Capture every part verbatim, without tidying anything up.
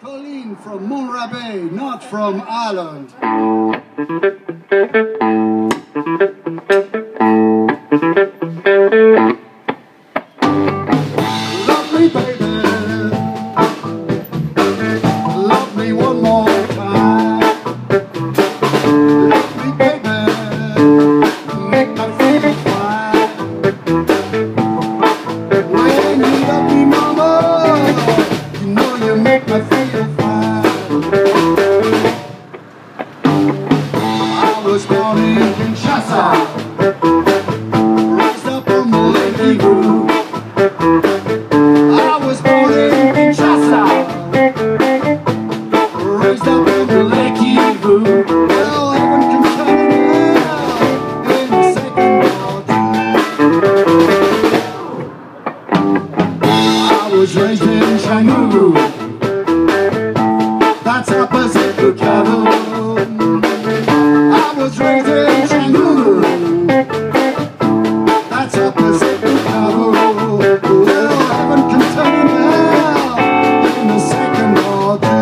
Colleen from Montrabe, not from Ireland. Love me, baby. Love me one more time. Love me, baby. Make me feel fine. When you love me, mama, you know you make me feel fine. I was born in Kinshasa, raised up on the Lady Roo. I was born in Kinshasa, raised up on the Lady Roo. Well, heaven can come now in a second or two. I was raised in Shanghai, that's opposite the cattle. I was raised in Shanghai, that's opposite the cattle. Well, heaven can turn now in a second or two.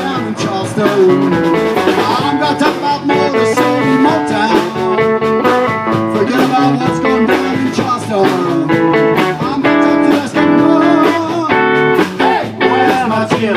down in Charleston. I'm gonna talk about Motor City, Motown. Forget about what's going down in Charleston. I'm gonna talk to the Eskimo. Hey, where's my chip?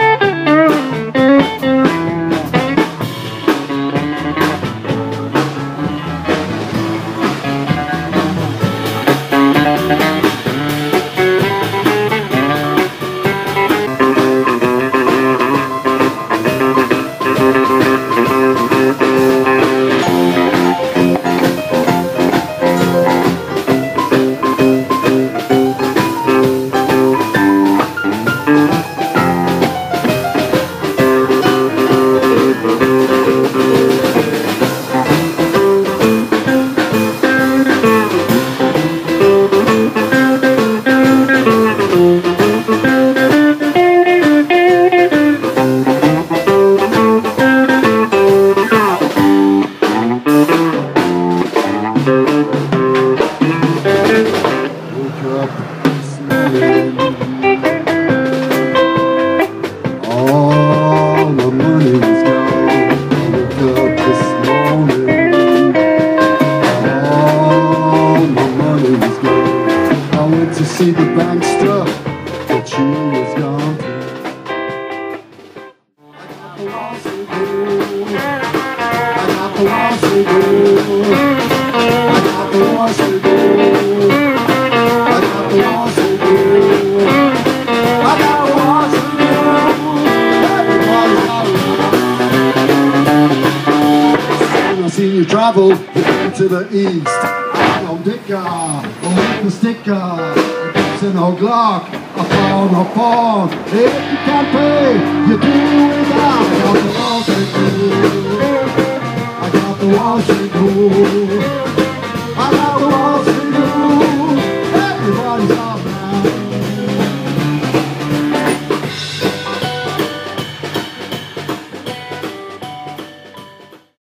Travel to the east. I'm on Dicker, on the sticker. It's an old Glock, a phone, a phone. If you can't pay, you do without. I got the walls to do. I got the walls to do.